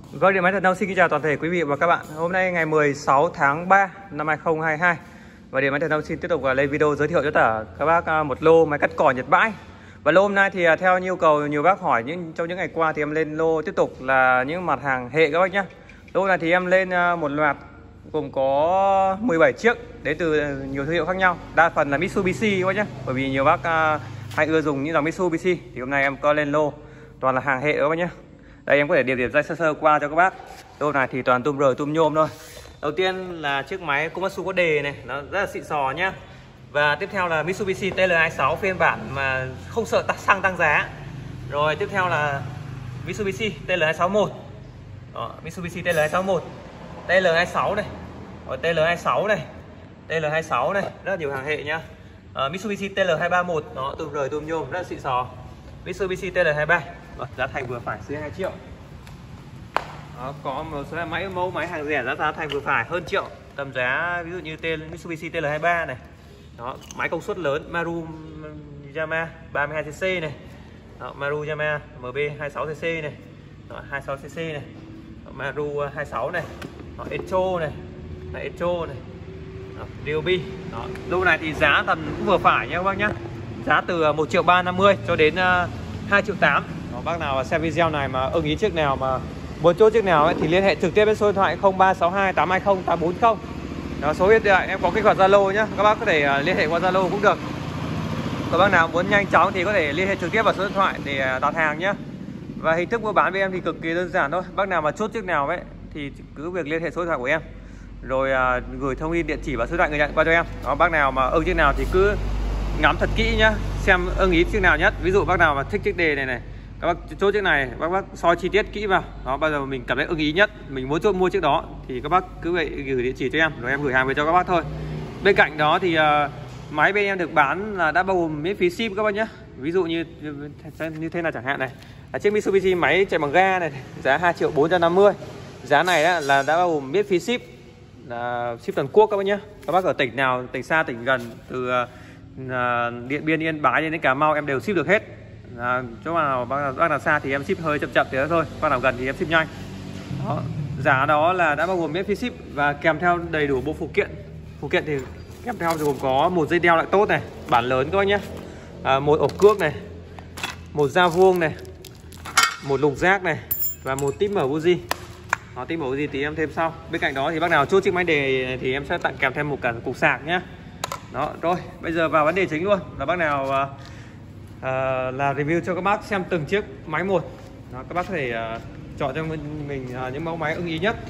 Vâng, Điện Máy Thần Nông xin kính chào toàn thể quý vị và các bạn. Hôm nay ngày 16 tháng 3 năm 2022 và Điện Máy Thần Nông xin tiếp tục lên video giới thiệu cho tất cả các bác một lô máy cắt cỏ Nhật bãi. Và lô hôm nay thì theo nhu cầu nhiều bác hỏi trong những ngày qua thì em lên lô tiếp tục là những mặt hàng hệ các bác nhé. Lô này thì em lên một loạt gồm có 17 chiếc đến từ nhiều thương hiệu khác nhau, đa phần là Mitsubishi các bác nhé. Bởi vì nhiều bác hay ưa dùng những dòng Mitsubishi thì hôm nay em có lên lô toàn là hàng hệ các bác nhé. Đây em có thể điểm ra sơ qua cho các bác. Lô này thì toàn tum rời tum nhôm thôi. Đầu tiên là chiếc máy Komatsu có đề này, nó rất là xịn sò nhá. Và tiếp theo là Mitsubishi TL26 phiên bản mà không sợ xăng tăng giá. Rồi tiếp theo là Mitsubishi TL261. Đó, Mitsubishi TL261, TL26 này, rồi TL26 này, TL26 này, rất là nhiều hàng hệ nhá. Mitsubishi TL231, nó tum rời tum nhôm rất là xịn sò. Mitsubishi TL23, giá thành vừa phải dưới 2 triệu. Đó, có một số mẫu máy hàng rẻ giá thành vừa phải hơn triệu, tầm giá ví dụ như Mitsubishi TL23 này. Đó, máy công suất lớn Maruyama 32cc này. Đó, Maruyama MB 26cc này. Đó, 26cc này. Đó, Maru 26 này. Đó, Echo này. Đó, Echo này. Đó, Ryobi. Đó, lô này thì giá tầm cũng vừa phải nha các bác nhé. Giá từ 1.350.000 cho đến 2.800.000. Đó, bác nào xem video này mà ưng ý chiếc nào mà muốn chốt chiếc nào ấy, thì liên hệ trực tiếp với số điện thoại 0362 820 840. Đó, số điện thoại em có kích hoạt Zalo nhé, các bác có thể liên hệ qua Zalo cũng được. Các bác nào muốn nhanh chóng thì có thể liên hệ trực tiếp vào số điện thoại để đặt hàng nhé. Và hình thức mua bán với em thì cực kỳ đơn giản thôi. Bác nào mà chốt chiếc nào ấy thì cứ việc liên hệ số điện thoại của em, rồi gửi thông tin địa chỉ và số điện thoại người nhận qua cho em. Đó, bác nào mà ưng chiếc nào thì cứ ngắm thật kỹ nhá, xem ưng ý chiếc nào nhất. Ví dụ bác nào mà thích chiếc đề này các bác chốt chiếc này, bác soi chi tiết kỹ vào. Đó, bao giờ mình cảm thấy ưng ý nhất, mình muốn chốt mua chiếc đó thì các bác cứ vậy gửi địa chỉ cho em, rồi em gửi hàng về cho các bác thôi. Bên cạnh đó thì máy bên em được bán là đã bao gồm miễn phí ship các bác nhé. Ví dụ như thế là chẳng hạn này, chiếc Mitsubishi máy chạy bằng ga này, giá 2.450.000. Giá này là đã bao gồm miễn phí ship, là ship toàn quốc các bác nhé. Các bác ở tỉnh nào, tỉnh xa, tỉnh gần, từ Điện Biên, Yên Bái đến Cà Mau em đều ship được hết. Chỗ nào bác nào xa thì em ship hơi chậm thế thôi, bác nào gần thì em ship nhanh. Đó, giá đó là đã bao gồm miễn phí ship và kèm theo đầy đủ bộ phụ kiện. Phụ kiện thì kèm theo gồm có một dây đeo lại tốt này, bản lớn các bác nhé, một ổ cước này, một dao vuông này, một lục giác này và một típ mở buji. Đó, típ mở buji thì em thêm sau. Bên cạnh đó thì bác nào chốt chiếc máy đề thì em sẽ tặng kèm thêm một cả cục sạc nhé. Đó, rồi bây giờ vào vấn đề chính luôn, là bác nào là review cho các bác xem từng chiếc máy một. Đó, các bác có thể chọn cho mình những mẫu máy ưng ý nhất.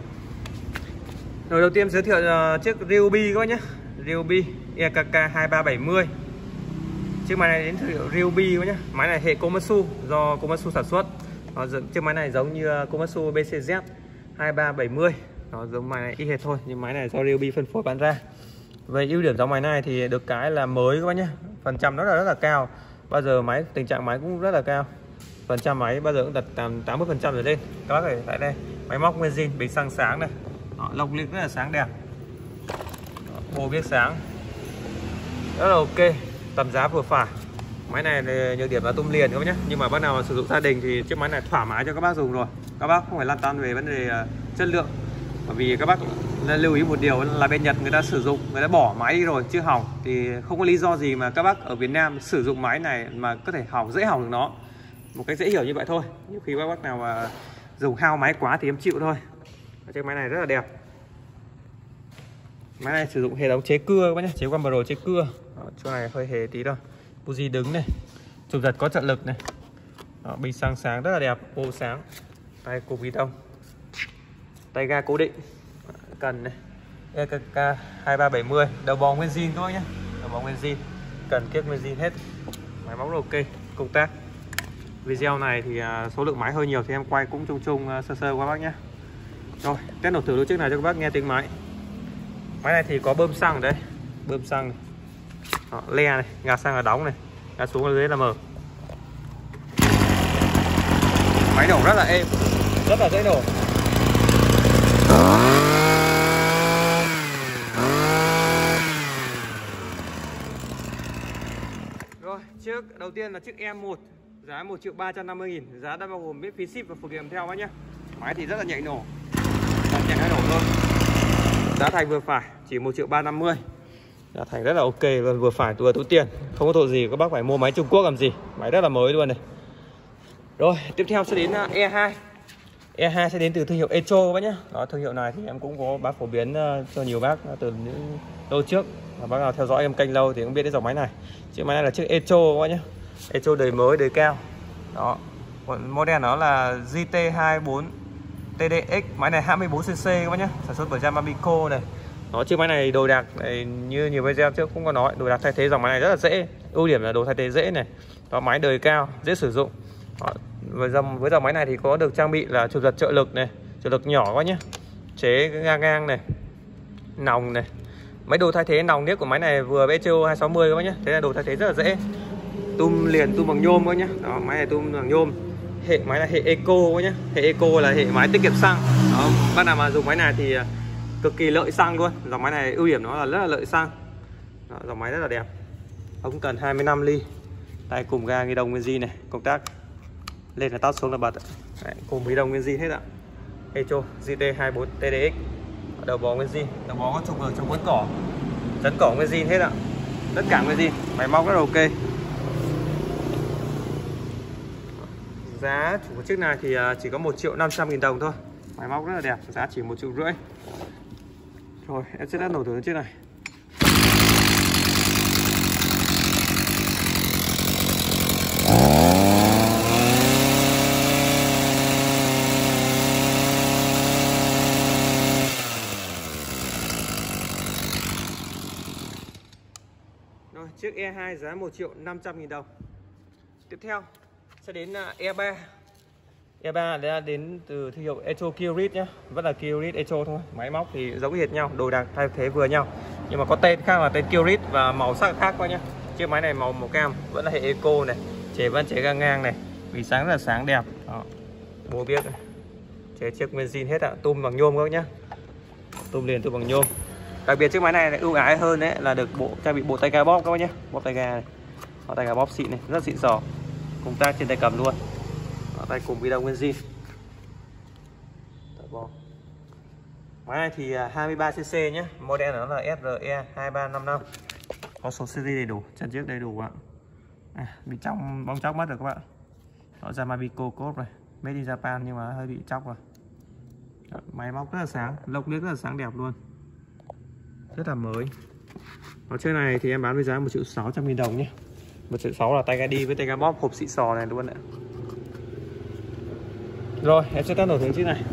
Rồi đầu tiên giới thiệu chiếc Ryobi các bác nhé, Ryobi EKK 2370. Chiếc máy này đến thương hiệu Ryobi các bác nhé. Máy này hệ Komatsu, do Komatsu sản xuất. Chiếc máy này giống như Komatsu BCZ 2370. Nó giống máy này y hệt thôi, nhưng máy này do Ryobi phân phối bán ra. Về ưu điểm dòng máy này thì được cái là mới các bác nhé, phần trăm rất là cao. Bao giờ máy, tình trạng máy cũng rất là cao, phần trăm máy bao giờ cũng đặt tầm 80% rồi lên. Các bác có thể tại đây máy móc nguyên zin, bình xăng sáng này. Đó, lọc liệt rất là sáng đẹp. Đó, bô biết sáng rất là ok, tầm giá vừa phải. Máy này nhược điểm là tum liền các bác nhé, nhưng mà bác nào mà sử dụng gia đình thì chiếc máy này thoải mái cho các bác dùng rồi. Các bác không phải lăn tăn về vấn đề chất lượng, bởi vì các bác lưu ý một điều là bên Nhật người ta sử dụng, người ta bỏ máy đi rồi chứ hỏng thì không có lý do gì mà các bác ở Việt Nam sử dụng máy này mà có thể dễ hỏng được nó. Một cách dễ hiểu như vậy thôi. Nhiều khi các bác nào mà dùng hao máy quá thì em chịu thôi. Chiếc máy này rất là đẹp. Máy này sử dụng hệ thống chế cưa các bác nhé, chế qua pro chế cưa. Đó, chỗ này hơi hề tí thôi. Buji đứng này, chụp giật có trợ lực này. Đó, bình xăng sáng rất là đẹp, ô sáng. Tay cục ghi đông, tay ga cố định, cần này, EKK 2370, đầu bò nguyên zin các bác nhé, đầu bò nguyên zin, cần kiếp nguyên zin hết, máy móc ok. Công tác video này thì số lượng máy hơi nhiều thì em quay cũng chung sơ qua bác nhé. Rồi test nổ thử đôi chiếc này cho các bác nghe tiếng máy. Máy này thì có bơm xăng ở đây, bơm xăng này. Đó, le này, gạt sang là đóng này, gạt xuống ở dưới là mở. Máy nổ rất là êm, rất là dễ nổ. Rồi, chiếc đầu tiên là chiếc M1, giá 1.350.000, giá đã bao gồm miễn phí ship và phụ kiện theo bác nhé. Máy thì rất là nhạy nổ, nhạy nổ thôi. Giá thành vừa phải, chỉ 1.350.000. Giá thành rất là ok luôn, vừa phải vừa túi tiền, không có tội gì các bác phải mua máy Trung Quốc làm gì. Máy rất là mới luôn này. Rồi tiếp theo sẽ đến E2. E2 sẽ đến từ thương hiệu Echo các bác nhé. Đó, thương hiệu này thì em cũng có bác phổ biến cho nhiều bác từ những lâu trước. Và bác nào theo dõi em kênh lâu thì cũng biết đến dòng máy này. Chiếc máy này là chiếc Echo các bác nhé. Echo đời mới, đời cao. Đó, model nó là GT24 TDX. Máy này 24cc các bác nhé, sản xuất bởi Yamaha này. Đó, chiếc máy này đồ đạc này, như nhiều video trước cũng có nói, đồ đạc thay thế dòng máy này rất là dễ. Ưu điểm là đồ thay thế dễ này. Đó, máy đời cao, dễ sử dụng. Đó, với dòng máy này thì có được trang bị là chụp giật trợ lực này, trợ lực nhỏ quá nhé, chế ngang này, nòng này. Mấy đồ thay thế nòng niếc của máy này vừa với Echo 260 các bác nhé. Thế là đồ thay thế rất là dễ. Tum liền, tum bằng nhôm các nhé. Đó, máy này tum bằng nhôm. Hệ máy là hệ Eco các nhé. Hệ Eco là hệ máy tiết kiệm xăng. Đó, bác nào mà dùng máy này thì cực kỳ lợi xăng luôn. Dòng máy này ưu điểm nó là rất là lợi xăng. Đó, dòng máy rất là đẹp. Ống cần 25 ly. Tay cùng ga ghi đồng nguyên zin này, công tắc lên là tắt, xuống là bật. Đấy, cùng ghi đồng nguyên zin hết ạ. Echo GT24 TDX. Đầu bò nguyên zin, đầu bò có trục ở trong cuốn cỏ, chấn cỏ nguyên zin hết ạ. Tất cả nguyên zin, máy móc rất là ok. Giá chủ của chiếc này thì chỉ có 1.500.000 đồng thôi. Máy móc rất là đẹp, giá chỉ 1,5 triệu. Rồi em sẽ nổ thử chiếc này. Rồi, chiếc E2 giá 1.500.000 đồng. Tiếp theo sẽ đến E3. E3 đã đến từ thương hiệu Echo Kyrit nhé, vẫn là Kyrit Echo thôi. Máy móc thì giống hệt nhau, đồ đạc thay thế vừa nhau, nhưng mà có tên khác là tên Kyrit và màu sắc khác quá nhé. Chiếc máy này màu cam, vẫn là hệ Eco này, chế vẫn chế ga ngang này, vì sáng rất là sáng đẹp. Đó, bố biết này, chế chiếc nguyên zin hết ạ, tum bằng nhôm các nhé, tum liền, tum bằng nhôm. Đặc biệt chiếc máy này ưu ái hơn đấy là được trang bị bộ tay ga bóp các bác nhé, bóp tay ga này, bóp tay ga bóp xịn này, rất xịn sò, công tác trên tay cầm luôn. Đó, tay cùng ghi đồng nguyên zin. Máy này thì 23cc nhé, model nó là SRE2355, có số series đầy đủ, chân chiếc đầy đủ ạ. Bị trong bong chóc mất rồi các bạn. Đó, Yamaha code này, made in Japan nhưng mà hơi bị chóc rồi. Đó, máy móc rất là sáng, lốc liếc rất là sáng đẹp luôn, rất là mới. Ở trên này thì em bán với giá 1.600.000 đồng nhé. 1.600.000 là tay ga đi với tay ga bóp hộp xịn sò này luôn ạ. Rồi em sẽ test nổ thử chiếc này.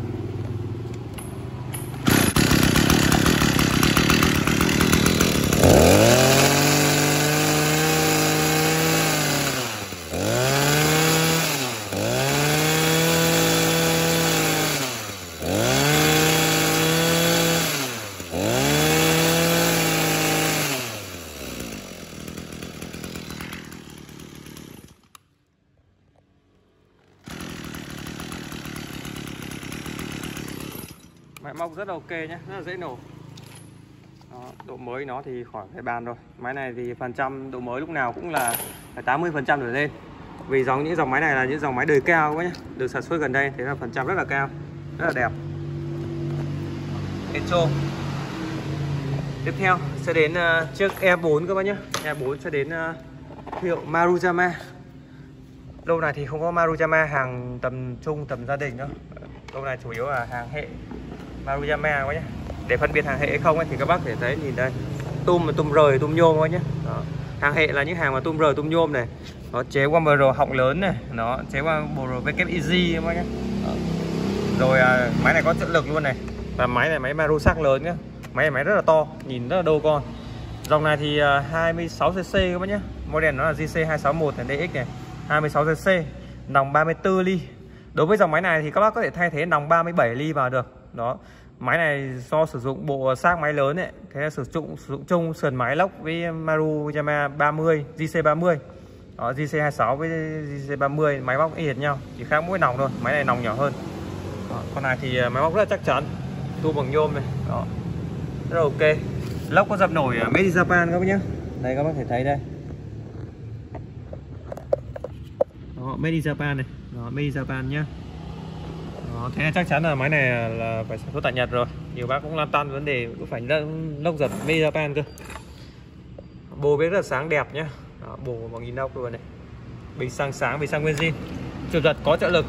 Máy móc rất là ok nhé, rất là dễ nổ. Đó, độ mới nó thì khỏi phải bàn rồi. Máy này thì phần trăm độ mới lúc nào cũng là phải 80% trở lên. Vì những dòng máy này là những dòng máy đời cao quá nhé, được sản xuất gần đây, thế là phần trăm rất là cao, rất là đẹp. Echo. Tiếp theo sẽ đến chiếc E4 các bác nhé. E4 sẽ đến hiệu Maruyama. Lô này thì không có Maruyama hàng tầm trung, tầm gia đình đâu. Lô này chủ yếu là hàng hệ Maruyama quá nhé. Để phân biệt hàng hệ hay không ấy, thì các bác có thể thấy, nhìn đây, tum rời, tum nhôm quá nhé. Đó. Hàng hệ là những hàng mà tum rời, tum nhôm này. Nó chế qua MR họng lớn này, nó chế qua bộ WEG các bác nhé. Đó. Rồi máy này có trợ lực luôn này. Và máy này máy Maru sắc lớn nhé. Máy này máy rất là to, nhìn rất là đô con. Dòng này thì 26cc các bác nhé. Model nó là GC261 DX này, 26cc, nòng 34 ly. Đối với dòng máy này thì các bác có thể thay thế nòng 37 ly vào được. Đó, máy này do sử dụng bộ xác máy lớn ấy, thế là sử dụng chung sườn máy lốc với Maruyama 30, GC30. Đó, GC26 với GC30 máy móc y hệt nhau, chỉ khác mỗi nòng thôi, máy này nòng nhỏ hơn. Đó, con này thì máy móc rất là chắc chắn, tua bằng nhôm này. Đó, rất là ok. Lốc có dập nổi made in Japan các bác nhé. Đây các bác thể thấy đây. Đó, made in Japan này. Đó, made in Japan nhá. Đó, thế nên chắc chắn là máy này là phải sản xuất tại Nhật rồi. Nhiều bác cũng lăn tăn vấn đề cũng phải lốc giật made in Japan cơ. Bồ bếp rất là sáng đẹp nhá. Đó, bồ bằng inox luôn này. Bình xăng sáng, bình xăng nguyên zin. Chụp giật có trợ lực.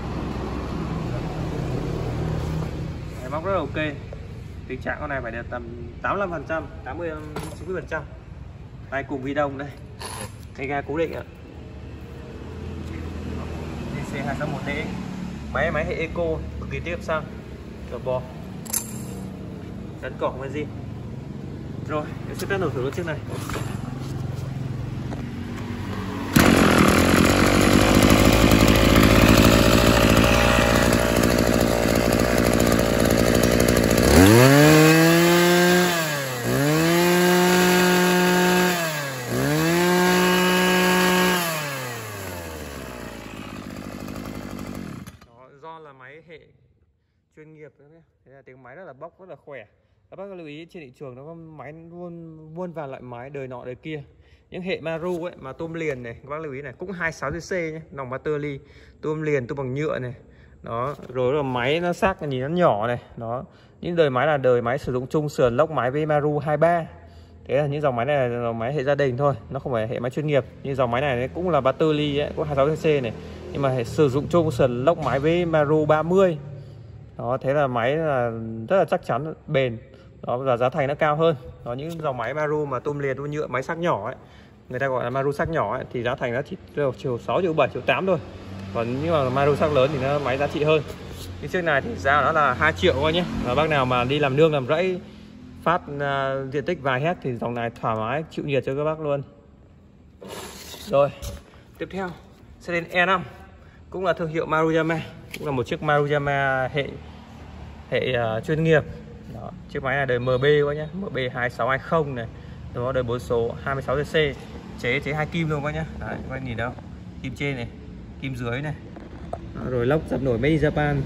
Máy móc rất là ok. Tình trạng con này phải được tầm 85%, 80-90%. Đây cùng vi động đây. Cái ga cố định ạ. DC261DX. Máy hệ eco, cực kỳ tiết kiệm xăng. Turbo. Rắn cỏ nguyên zin. Rồi, em sẽ test nổ thử con chiếc này. Do là máy hệ chuyên nghiệp nữa nhé. Thế là tiếng máy rất là bốc, rất là khỏe. Các bác lưu ý trên thị trường nó có máy muôn vàn loại máy đời nọ đời kia. Những hệ Maru ấy mà tôm liền này, các bác lưu ý này, cũng 26cc nhé, nòng Master ly, tôm liền, tôm bằng nhựa này. Đó, rồi là máy nó sắc nhìn nó nhỏ này. Đó, những đời máy là đời máy sử dụng chung sườn lốc máy với Maru 23. Thế là những dòng máy này là dòng máy hệ gia đình thôi, nó không phải hệ máy chuyên nghiệp. Như dòng máy này cũng là Master ly ấy, cũng 26cc này, nhưng mà sử dụng chung sườn lốc máy với Maru 30. Đó, thế là máy là rất là chắc chắn, bền. Đó, và giá thành nó cao hơn. Đó, những dòng máy Maru mà tôm liền, tôm nhựa, máy sắc nhỏ ấy, người ta gọi là Maru sắc nhỏ ấy, thì giá thành nó chỉ triệu 6, triệu 7, triệu 8 thôi. Còn những mà Maru sắc lớn thì nó máy giá trị hơn. Cái chiếc này thì giá nó là 2 triệu thôi nhé. Và bác nào mà đi làm nương làm rẫy phát diện tích vài hectare thì dòng này thoải mái chịu nhiệt cho các bác luôn. Rồi, tiếp theo sẽ đến E5, cũng là thương hiệu Maruyama, cũng là một chiếc Maruyama hệ chuyên nghiệp. Đó, chiếc máy này đời MB quá nhé, MB2620 này, đó đời 4 số 26cc, chế 2 kim luôn quá nhá. Đấy, các bạn nhìn đâu, kim trên này, kim dưới này. Đó, rồi lốc dập nổi made in Japan.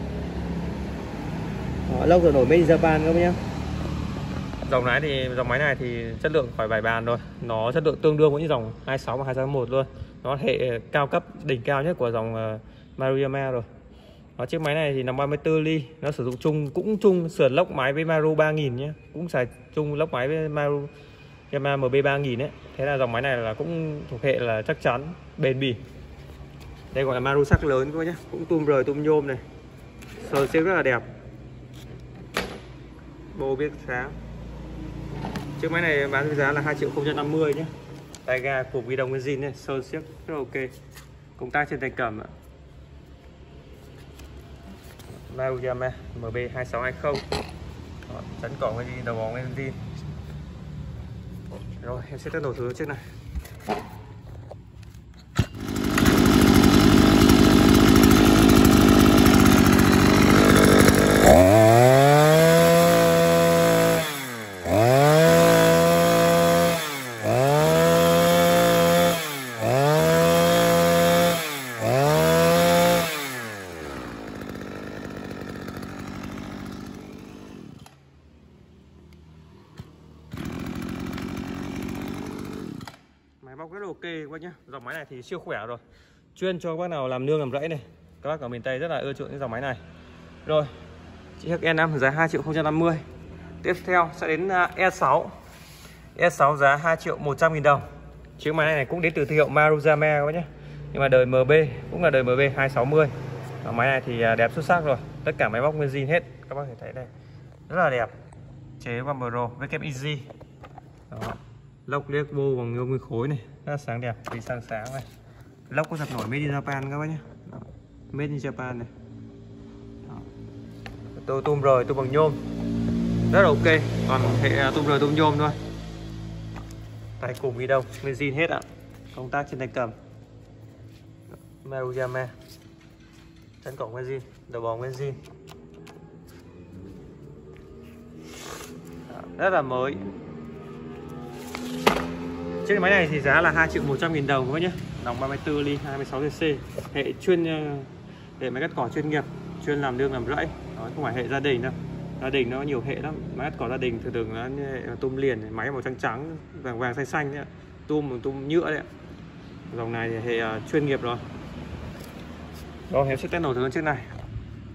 Đó, lốc dập nổi made in Japan các bác nhé. Dòng máy này thì chất lượng khỏi bài bàn rồi, nó chất lượng tương đương với những dòng 26 và 261 luôn. Nó hệ cao cấp đỉnh cao nhất của dòng Maruyama rồi. Đó, chiếc máy này thì nòng 34 ly, nó sử dụng chung sườn lốc máy với Maru 3000 nhé, cũng xài chung lốc máy với Maru Yamaha MB 3000 ấy. Thế là dòng máy này là cũng thuộc hệ là chắc chắn, bền bỉ. Đây gọi là Maru sắc lớn các bác nhé, cũng tum rời tum nhôm này, sờ xếp rất là đẹp, bô biết sáng. Chiếc máy này bán với giá là 2.050 nhé. Tay ga cục ghi đồng nguyên zin này, sơn xiếc rất là ok. Công tắc trên tay cầm ạ. Maruyama MB2620. Chắn cỏ nguyên zin, đầu bóng nguyên zin. Rồi em sẽ test nổ thử chiếc này. Máy móc rất là ok các bác nhé. Dòng máy này thì siêu khỏe rồi, chuyên cho các bác nào làm nương làm rẫy này. Các bác ở miền Tây rất là ưa chuộng những dòng máy này. Rồi, chiếc E5 giá 2.050. Tiếp theo sẽ đến E6. E6 giá 2.100.000 đồng. Chiếc máy này cũng đến từ thương hiệu Maruyama các bác nhé, nhưng mà đời MB, cũng là đời MB 260. Máy này thì đẹp xuất sắc rồi, tất cả máy móc nguyên zin hết, các bác có thể thấy đây, rất là đẹp. Chế qua Pro WEG. Đó, lốc liếc vô bằng nhôm nguyên khối này, rất là sáng đẹp, thì sáng này. Lốc có dập nổi made in Japan các bác nhé. Đó, made in Japan này. Tôi tôm rời, tôm bằng nhôm, rất là ok. Còn hệ tôm rời tôm nhôm thôi. Tay cùng ghi đông nguyên zin hết ạ. Công tắc trên tay cầm Maruyama, chân cổng nguyên zin, đầu bò nguyên zin, rất là mới. Chiếc máy này thì giá là 2.100.000 đồng các bác nhé. Nòng 34 ly 26cc, hệ chuyên để máy cắt cỏ chuyên nghiệp, chuyên làm nương làm rẫy. Đó, không phải hệ gia đình đâu. Gia đình nó nhiều hệ lắm. Máy cắt cỏ gia đình thường nó tôm liền, máy màu trắng trắng, vàng vàng xanh xanh đấy, tôm nhựa đấy. Dòng này thì hệ chuyên nghiệp rồi. Rồi em sẽ test nổ thử chiếc này.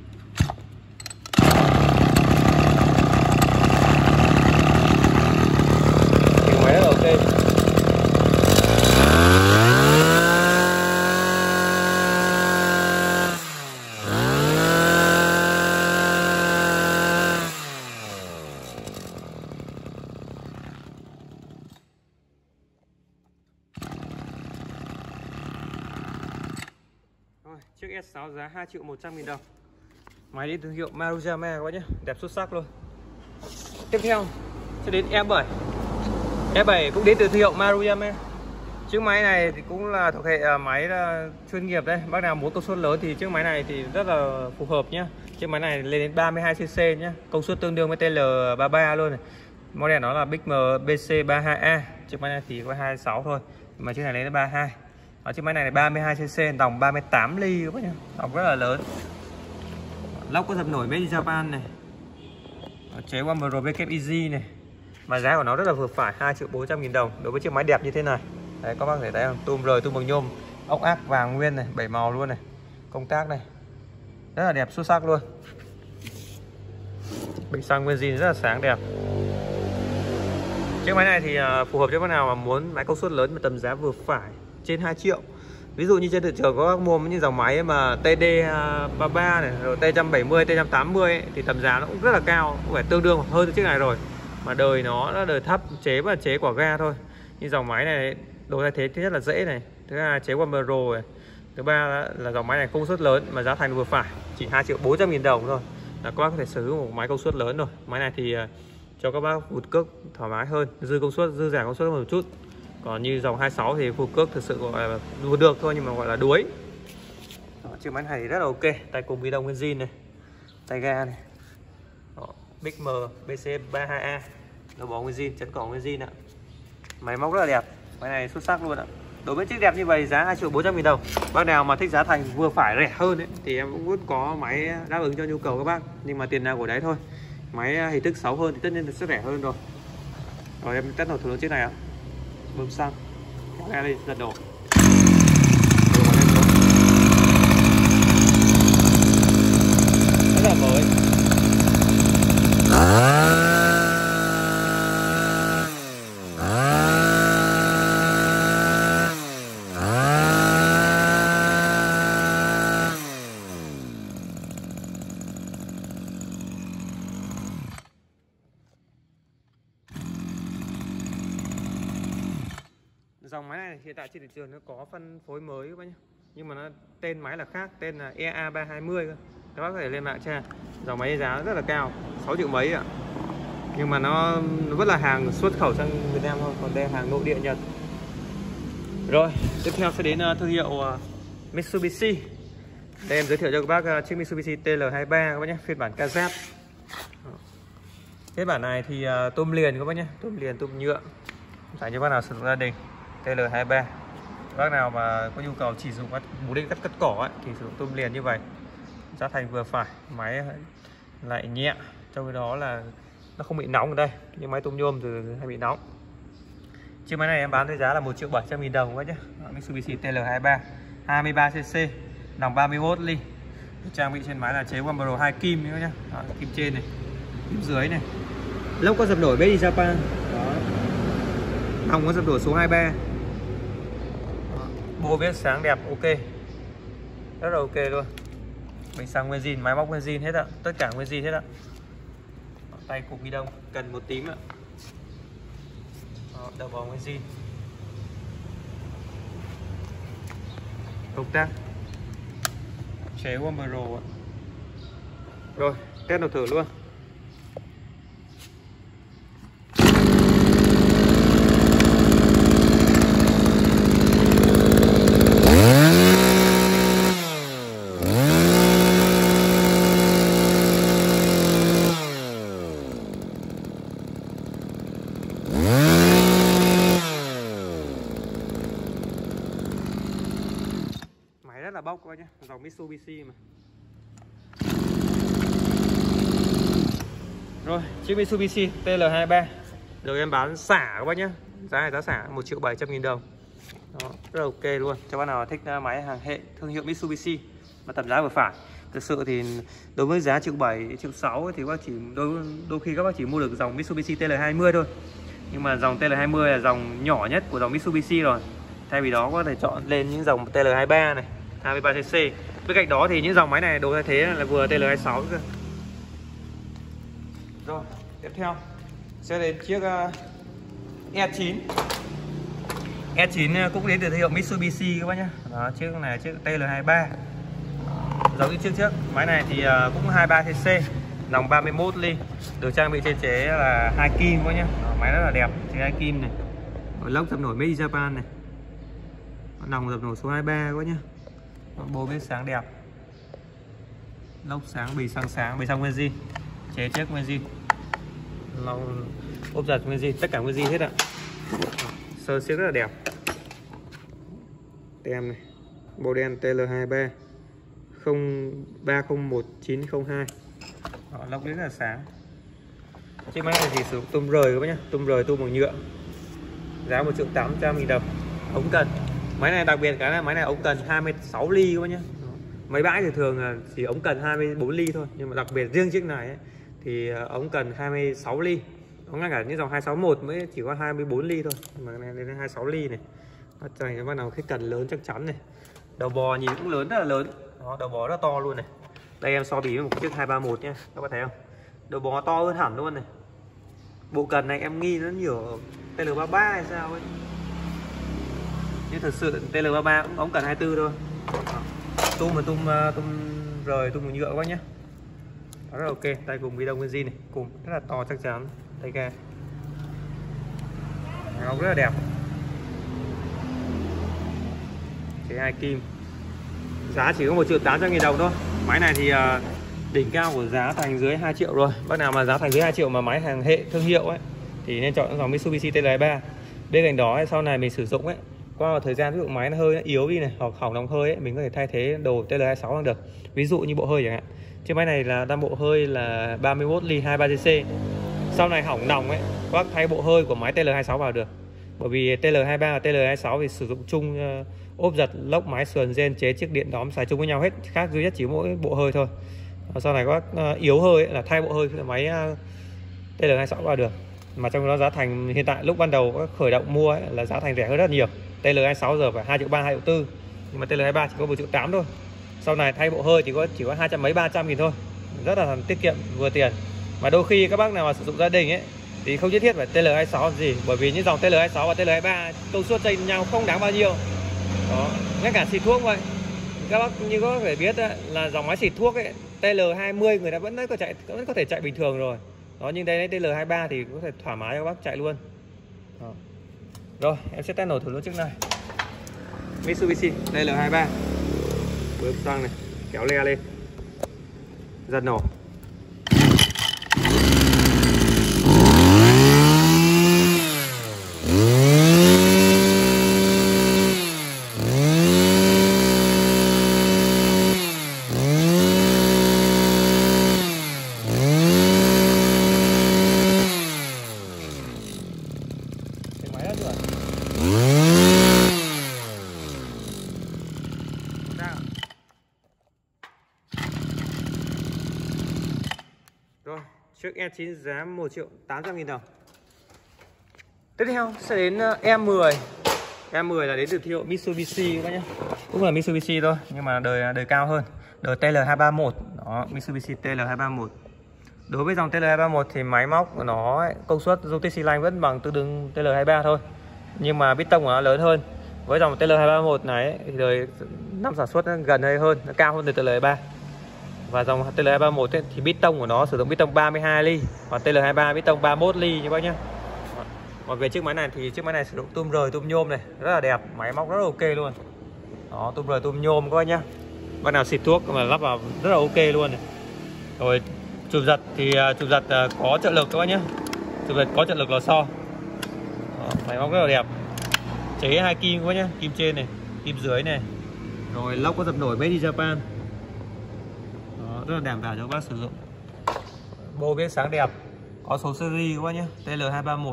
S6 giá 2.100.000 đồng. Máy đến thương hiệu Maruyama các bác nhé, đẹp xuất sắc luôn. Tiếp theo sẽ đến E7. E7 cũng đến từ thương hiệu Maruyama. Chiếc máy này thì cũng là thuộc hệ máy chuyên nghiệp đây. Bác nào muốn công suất lớn thì chiếc máy này thì rất là phù hợp nhé. Chiếc máy này lên đến 32cc nhé, công suất tương đương với TL33 luôn này. Model nó là Big M BC32A. Chiếc máy này thì có 26 thôi, mà chiếc này lên đến 32. Chiếc máy này là 32cc, dòng 38 ly các bác nhé, dòng rất là lớn. Lốc có dập nổi made in Japan này, chế qua MRV Easy này, mà giá của nó rất là vừa phải, 2.400.000 đồng đối với chiếc máy đẹp như thế này. Đấy, các bác có thể thấy không, tum rời, tum bằng nhôm, ốc ác vàng nguyên này, 7 màu luôn này, công tác này rất là đẹp xuất sắc luôn. Bình xăng nguyên zin rất là sáng đẹp. Chiếc máy này thì phù hợp cho bác nào mà muốn máy công suất lớn mà tầm giá vừa phải trên 2 triệu. Ví dụ như trên thị trường có mua những dòng máy mà TD33 này, rồi T170, T180 ấy, thì tầm giá nó cũng rất là cao, cũng phải tương đương hơn chiếc này rồi. Mà đời nó là đời thấp, chế và chế quả ga thôi. Như dòng máy này đồ thay thế thứ nhất là dễ này, thứ hai là chế qua Mero này, thứ ba là dòng máy này công suất lớn mà giá thành vừa phải, chỉ 2.400.000 đồng thôi là các bác có thể sở hữu một máy công suất lớn rồi. Máy này thì cho các bác vụt cước thoải mái hơn, dư công suất, dư giả công suất một chút. Còn như dòng 26 thì vụt cước thực sự gọi là vụt được thôi, nhưng mà gọi là đuối. Chiếc máy này thì rất là ok, tay cùng ghi đông nguyên zin này, tay ga này. Đó, Big M BC32A, đầu bò nguyên zin, chấn cỏ nguyên zin ạ. Máy móc rất là đẹp, máy này xuất sắc luôn ạ. Đối với chiếc đẹp như vậy giá 2.400.000 đồng. Bác nào mà thích giá thành vừa phải rẻ hơn ấy, thì em cũng muốn có máy đáp ứng cho nhu cầu các bác, nhưng mà tiền nào của đấy thôi. Máy hình thức 6 hơn thì tất nhiên sẽ rẻ hơn rồi. Rồi em test nổ thử chiếc này ạ. Bơm xăng, nghe đi, giật nổ. Rất là mới. Dòng máy này hiện tại trên thị trường nó có phân phối mới các bác nhé, nhưng mà nó tên máy là khác, tên là EA320 cơ. Các bác có thể lên mạng tra. Dòng máy giá rất là cao, 6 triệu mấy ạ. Nhưng mà nó vẫn là hàng xuất khẩu sang Việt Nam thôi, còn đây là hàng nội địa Nhật. Rồi, tiếp theo sẽ đến thương hiệu Mitsubishi. Đây em giới thiệu cho các bác chiếc Mitsubishi TL23 các bác nhé, phiên bản KZ. Phiên bản này thì tôm liền các bác nhé, tôm liền, tôm nhựa, dành cho bác nào sử dụng gia đình. TL23, bác nào mà có nhu cầu chỉ dùng mục đích cắt cỏ ấy, thì sử dụng tôm liền như vậy, giá thành vừa phải, máy lại nhẹ, trong khi đó là nó không bị nóng ở đây, nhưng máy tôm nhôm thì hay bị nóng. Chiếc máy này em bán với giá là 1.700.000 đồng các nhé. Mitsubishi TL23, 23cc, nòng 31 ly. Trang bị trên máy là chế Wambro 2 kim nữa nhé. Đó, kim trên này, kim dưới này, lốc có dập nổi made in Japan. Đó, nòng có dập nổi số 23. Bộ viết sáng đẹp, ok, rất là ok luôn. Bình xăng nguyên zin, máy móc nguyên zin hết ạ, tất cả nguyên zin hết ạ. Tay cục ghi đông, cần một tím ạ. Đầu bò nguyên zin, công tác chế Wambro ạ. Rồi, test đầu thử luôn. Máy rất là bốc coi nhé, dòng Mitsubishi mà. Rồi, chiếc Mitsubishi TL23 được em bán xả các bác nhé. Giá này giá xả 1.700.000 đồng. Đó, rất là ok luôn. Cho bác nào thích máy hàng hệ thương hiệu Mitsubishi mà tầm giá vừa phải. Thực sự thì đối với giá 1.700.000, 1.600.000 thì các bác chỉ đôi khi các bác chỉ mua được dòng Mitsubishi TL20 thôi. Nhưng mà dòng TL20 là dòng nhỏ nhất của dòng Mitsubishi rồi. Thay vì đó có thể chọn lên những dòng TL23 này, 23cc. Bên cạnh đó thì những dòng máy này đồ thay thế là vừa TL26 cơ. Rồi, tiếp theo sẽ đến chiếc E9. E9 cũng đến từ thương hiệu Mitsubishi các bác nhé. Đó, chiếc này chiếc TL23. Đó, giống như trước. Máy này thì cũng 23cc, dòng 31 ly, được trang bị trên chế là 2 kim quá nhá. Máy rất là đẹp, chế 2 kim này. Lốc dập nổi Made in Japan này. Nòng dập nổi số 23 quá nhá. Bô bếp sáng đẹp. Lốc sáng, bì xăng sáng, bì xăng nguyên zin. Chế chiếc nguyên zin. Lòng ốp giật nguyên zin, tất cả nguyên zin hết ạ. Sơn xiếc rất là đẹp. Tem này. Bô đen TL23 0301-902. Lốc rất là sáng. Chiếc máy này thì sử dụng tum rời các bác nhá, tum rời tum bằng nhựa. Giá 1.800.000 đồng. Ống cần. Máy này đặc biệt cái là máy này ống cần 26 ly các bác nhá. Mấy bãi thì thường là chỉ ống cần 24 ly thôi, nhưng mà đặc biệt riêng chiếc này ấy, thì ống cần 26 ly. Nó ngay cả những dòng 261 mới chỉ có 24 ly thôi, mà cái này lên 26 ly này. Nó dành cho bác nào cái cần lớn chắc chắn này. Đầu bò nhìn cũng lớn, rất là lớn. Đó, đầu bò rất to luôn này. Đây em so bì với một chiếc 231 nhé, các bạn thấy không? Đầu bò to hơn hẳn luôn này. Bộ cần này em nghi nó nhiều TL33 hay sao ấy. Nhưng thật sự TL33 cũng ống cần 24 thôi. Tum là tum rời, tum nhựa quá nhé. Đó rất là ok. Tay cùng bi đông nguyên zin này, cùng rất là to chắc chắn. Tay ga ống rất là đẹp. Cái 2 kim. Giá chỉ có 1.800.000 đồng thôi. Máy này thì đỉnh cao của giá thành dưới 2 triệu rồi. Bác nào mà giá thành dưới 2 triệu mà máy hàng hệ thương hiệu ấy thì nên chọn dòng Mitsubishi TL3. Bên cạnh đó sau này mình sử dụng ấy, qua một thời gian ví dụ máy nó hơi yếu đi này hoặc hỏng nòng hơi ấy, mình có thể thay thế đồ TL26 bằng được. Ví dụ như bộ hơi chẳng hạn. Chiếc máy này là đang bộ hơi là 31 ly 23cc. Sau này hỏng nòng ấy, bác thay bộ hơi của máy TL26 vào được. Bởi vì TL23 và TL26 thì sử dụng chung ốp giật, lốc, mái sườn, gen, chế, chiếc điện đóm xài chung với nhau hết, khác duy nhất chỉ mỗi bộ hơi thôi. Sau này các bác yếu hơi ấy, là thay bộ hơi cái máy TL26 vào được. Mà trong đó giá thành hiện tại lúc ban đầu các khởi động mua ấy, là giá thành rẻ hơn rất nhiều. TL26 giờ phải 2.3, 2.4, nhưng mà TL23 chỉ có 1.8 thôi. Sau này thay bộ hơi thì chỉ có 200 mấy 300.000 thôi, rất là tiết kiệm vừa tiền. Mà đôi khi các bác nào mà sử dụng gia đình ấy thì không nhất thiết phải TL26 làm gì, bởi vì những dòng TL26 và TL23 công suất chênh nhau không đáng bao nhiêu. Đó, ngay cả xịt thuốc vậy. Các bác như có thể biết ấy, là dòng máy xịt thuốc ấy, TL20 người ta vẫn có thể chạy bình thường rồi. Đó, nhưng đây TL23 thì có thể thoải mái cho các bác chạy luôn. Đó. Rồi, em sẽ test nổ thử luôn chiếc này. Mitsubishi TL23. Bơm xăng này, kéo le lên. Giật nổ. Rồi, chiếc E9 giá 1.800.000 đồng. Tiếp theo sẽ đến E10. E10 là đến từ thương hiệu Mitsubishi các bác nhé. Cũng là Mitsubishi thôi, nhưng mà đời cao hơn. Đời TL231. Đó, Mitsubishi TL231. Đối với dòng TL231 thì máy móc của nó công suất dung tích xi lanh vẫn bằng tương đương TL23 thôi. Nhưng mà bít tông của nó lớn hơn. Với dòng TL231 này thì đời năm sản xuất gần đây hơn, nó cao hơn từ TL23. Và dòng TL231 thì bít tông của nó sử dụng bít tông 32 ly, còn TL23 bít tông 31 ly như bác nhé. Còn về chiếc máy này thì chiếc máy này sử dụng tum rời, tum nhôm này, rất là đẹp, máy móc rất là ok luôn. Đó, tum rời, tum nhôm các bác nhá. Bác nào xịt thuốc mà lắp vào rất là ok luôn này. Rồi chụp giật thì chụp giật có trợ lực các bác nhé. Chụp giật có trợ lực lò xo. Đó, máy móc rất là đẹp. Chế 2 kim các bác nhé, kim trên này, kim dưới này. Rồi lốc có dập nổi Made in Japan. Rất là đảm bảo cho các bác sử dụng. Bô bếp sáng đẹp, có số series các bác nhé, TL231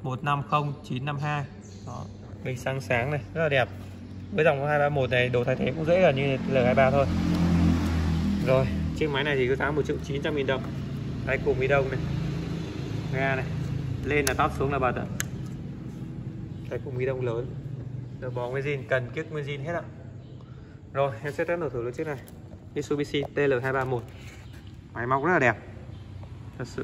150952. Đó, bình xăng sáng này rất là đẹp. Với dòng 231 này đồ thay thế cũng dễ là như TL23 thôi. Rồi chiếc máy này thì có giá 1.900.000 đồng. Đây cùng bi đông này, ga này, lên là tắp, xuống là bật ạ. Đây cùng bi đông lớn, đầu bò nguyên zin, cần kiếc nguyên zin hết ạ. Rồi em sẽ test nổ thử luôn chiếc này. Mitsubishi TL231. Máy móc rất là đẹp. Thật sự.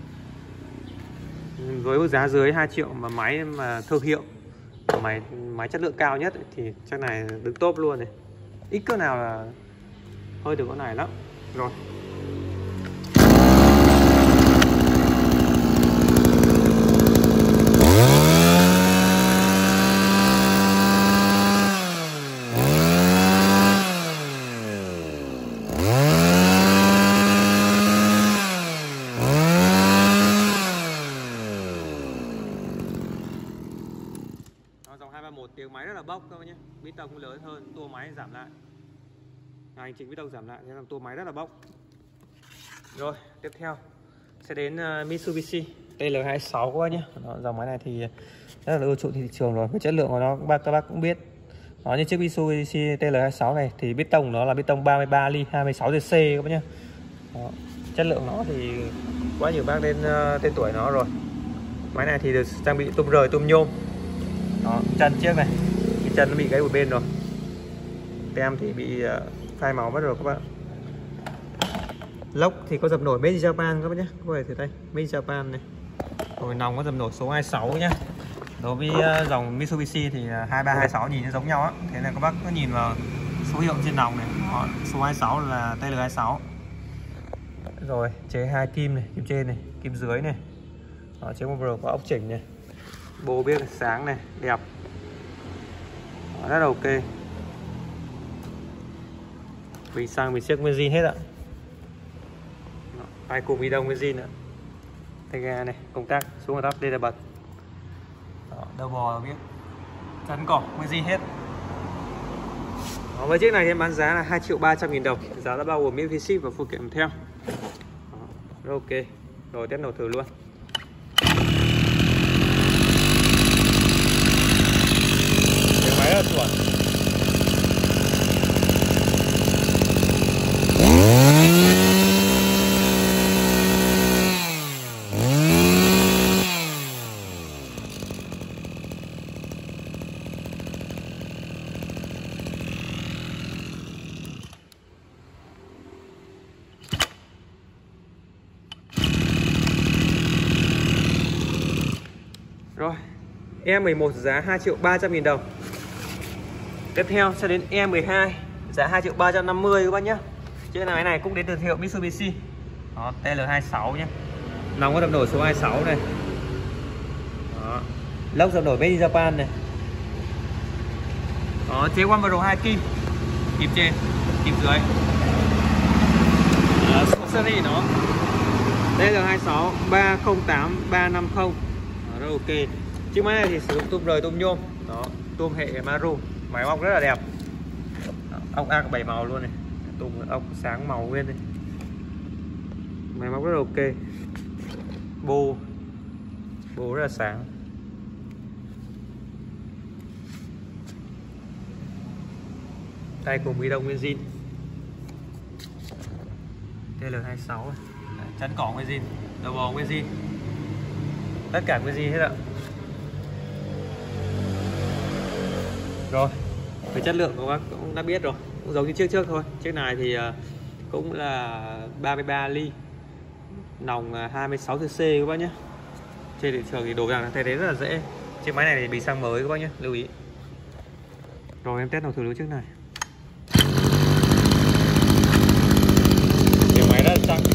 Với mức giá dưới 2 triệu mà máy mà thương hiệu, máy chất lượng cao nhất thì chắc này đứng top luôn này. Ít cỡ nào là hơi từ con này lắm. Rồi dòng 231 tiếng máy rất là bốc các bạn nhé. Bít tông cũng lớn hơn, tua máy giảm lại. Hành trình bít tông giảm lại nên làm tua máy rất là bốc. Rồi tiếp theo sẽ đến Mitsubishi TL26 các bác nhé. Dòng máy này thì rất là ưa chuộng thị trường rồi, với chất lượng của nó các bác cũng biết. Nó như chiếc Mitsubishi TL26 này thì bít tông nó là bít tông 33 ly 26cc các bác nhé. Đó. Chất lượng nó thì quá nhiều bác lên tên tuổi nó rồi. Máy này thì được trang bị tum rời tum nhôm. Đó, chân chiếc này, cái chân nó bị gãy một bên rồi, tem thì bị phai màu mất rồi các bạn. Lốc thì có dập nổi Made in Japan các bác nhé, các bạn thử tay Made in Japan này. Rồi nòng có dập nổi số 26 nhé. Đối với dòng Mitsubishi thì 23, 26 nhìn nó giống nhau á, thế là các bác cứ nhìn vào số hiệu trên nòng này. Đó, số 26 là TL26. Rồi chế 2 kim này, kim trên này, kim dưới này. Đó, chế một vừa có ốc chỉnh này, bô biết sáng này, đẹp. Đó, rất là ok. Bình xăng bình chiếc benzin hết ạ. Tay cùng bi đông benzin nữa. Tay ga này, công tắc xuống và tắt, đây là bật. Đó, đầu bò biết. Chắn cỏ benzin hết. Đó, với chiếc này em bán giá là 2.300.000 đồng. Giá đã bao gồm miễn phí ship và phụ kiện theo. Đó, rất ok. Rồi test nổ thử luôn. Máy rất là chuẩn. Rồi, E11 giá 2.300.000 đồng. Tiếp theo sẽ đến E12 giá 2.350.000 các bác nhé. Chiếc máy này cũng đến từ thương hiệu Mitsubishi. Đó, TL26 nhé. Nòng có dập nổi số 26 này. Đó, lốc dập nổi Made in Japan này. Đó, chế One Pro 2 kim, kim trên, kim dưới. Số series nó TL26 308 350. Đó, rất ok. Chiếc máy này thì sử dụng tum rời tum nhôm. Đó, tum hệ Maru. Máy móc rất là đẹp. Đó, ốc ác 7 màu luôn này, tum ốc sáng màu nguyên này. Máy móc rất là ok. Bô rất là sáng. Tay cùng bi đông nguyên zin. TL26 này. Chắn cỏ nguyên zin, đầu bò nguyên zin, tất cả nguyên zin hết ạ. Rồi, về chất lượng các bác cũng đã biết rồi, cũng giống như chiếc trước thôi. Chiếc này thì cũng là 33 ly, nòng 26cc các bác nhé. Trên thị trường thì đồ đạc thay thế rất là dễ. Chiếc máy này thì bị xăng mới các bác nhé, lưu ý. Rồi em test đầu thử chiếc này. Chiếc máy rất là chắc.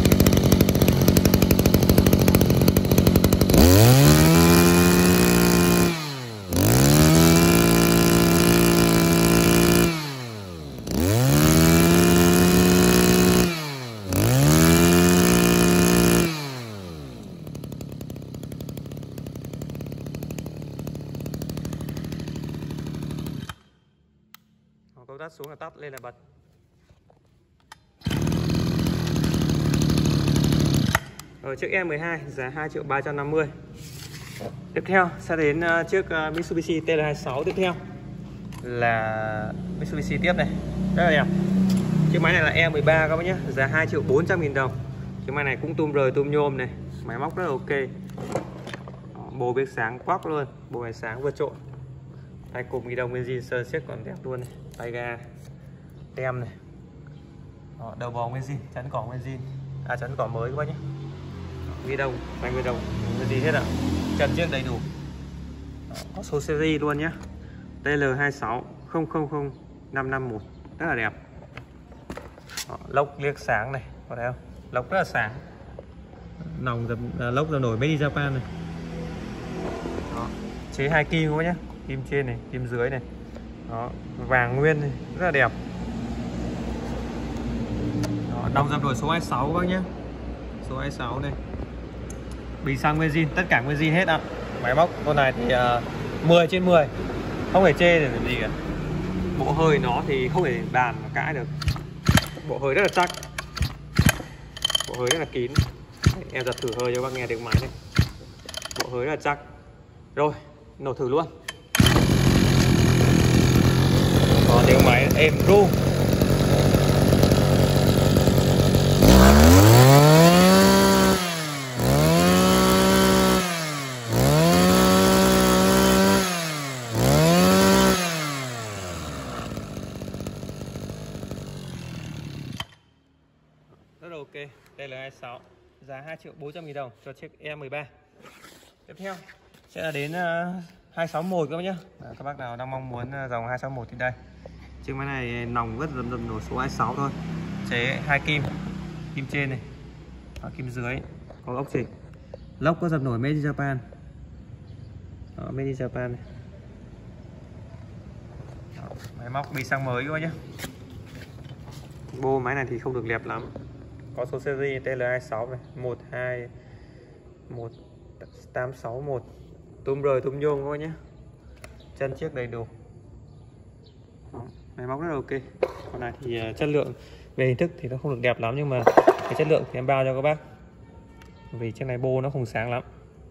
Công tắc xuống là tắt, lên là bật. Rồi chiếc E12 giá 2.350.000. Tiếp theo sẽ đến chiếc Mitsubishi TL26 tiếp theo là Mitsubishi tiếp này, rất là đẹp. Chiếc máy này là E13 các bác nhé, giá 2.400.000 đồng. Chiếc máy này cũng tum rời tum nhôm này, máy móc rất là ok. Bô bếp sáng quắc luôn, bô này sáng vượt trội. Tay cùng ghi đồng benzin sơn siếc còn đẹp luôn này. Tay ga tem này. Đó, đầu bò nguyên zin, chắn cỏ nguyên zin, chắn cỏ mới các bác nhé. Ghi đồng, tay ghi đồng nguyên zin hết ạ. Chân chiếc đầy đủ. Đó, có số series luôn nhé. TL26 000551, rất là đẹp. Lốc liếc sáng này, có thấy không? Lốc rất là sáng. Nòng dập lốc dập nổi Made in Japan này. Đó. Chế 2 kim các bác nhé, kim trên này, kim dưới này. Đó, vàng nguyên này, rất là đẹp. Đó, nòng dập nổi số 26 các bác nhé. Số 26 này. Bình xăng nguyên zin, tất cả nguyên zin hết ạ. Máy móc con này thì 10 trên 10. Không thể chê để làm gì cả. Bộ hơi nó thì không thể bàn mà cãi được. Bộ hơi rất là chắc. Bộ hơi rất là kín. Đấy, em giật thử hơi cho các bác nghe tiếng máy này. Bộ hơi rất là chắc. Rồi, nổ thử luôn. Có tiếng máy êm ru. Rất là ok. Đây là 26, giá 2.400.000 đồng cho chiếc E13. Tiếp theo sẽ là đến 261 các bác nhé. Các bác nào đang mong muốn dòng 261 thì đây. Chiếc máy này nòng rất dầm nổ số 26 thôi. Chế 2 kim, kim trên này, kim dưới, có ốc chỉnh. Lốc có dập nổi Made in Japan. Đó, Made in Japan này. Đó, máy móc bị xăng mới các bác nhé. Bô máy này thì không được đẹp lắm. Có số series TL26 này, 121861. Túm rời túm nhôm các bác nhé. Chân chiếc đầy đủ. Đó, máy móc rất là ok. Con này thì chất lượng về hình thức thì nó không được đẹp lắm, nhưng mà cái chất lượng thì em bao cho các bác. Vì chiếc này bô nó không sáng lắm.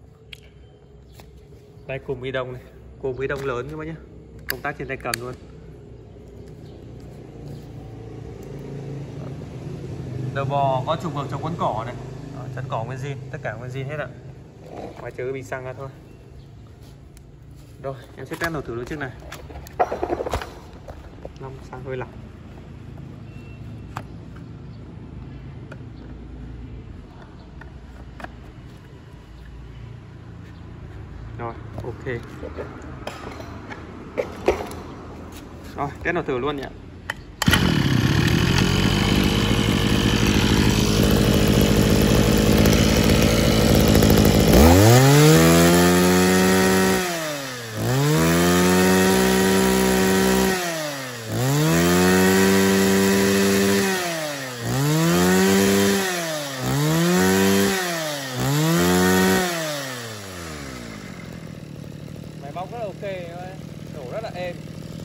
Đây cùm ghi đông này, cùm ghi đông lớn các bác nhé. Công tác trên tay cầm luôn. Đầu bò có trục ngược trong quấn cỏ này. Đó, chân cỏ nguyên zin, tất cả nguyên zin hết ạ. Ngoài trừ cái bình xăng ra thôi. Rồi, em sẽ test nổ thử luôn chiếc này. Năm xăng hơi lỏng. Rồi, ok. Rồi, test nổ thử luôn nhỉ. Máy móc rất là ok, nổ rất là êm.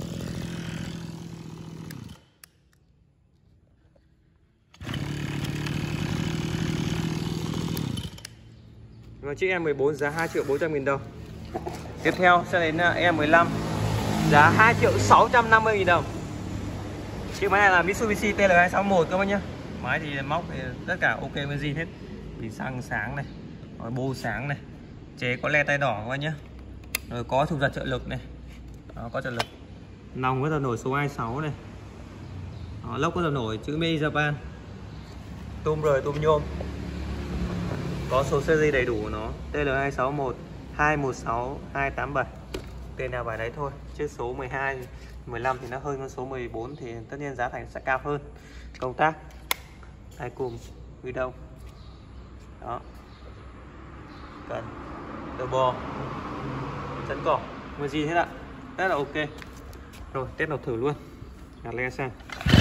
Và chiếc E14 giá 2.400.000 đồng. Tiếp theo sẽ đến E15 giá 2.650.000 đồng. Chiếc máy này là Mitsubishi TL261 các bác nhé. Máy thì móc thì tất cả ok với zin hết. Bình xăng sáng này, bô sáng này, chế có le tay đỏ các bác nhé. Rồi có thùng giật trợ lực này. Đó, có trợ lực. Nòng có dập nổi số 26 này. Đó, lốc có dập nổi chữ Made in Japan. Túm rời túm nhôm. Có số series đầy đủ của nó, TL261 216 287. Tên nào bài đấy thôi. Chứ số 12, 15 thì nó hơn con số 14 thì tất nhiên giá thành sẽ cao hơn. Công tác hai cùm ghi đông. Đó. Cần turbo. Chân cỏ nguyên zin hết ạ. Rất là ok. Rồi, test nổ thử luôn. Gạt le sang.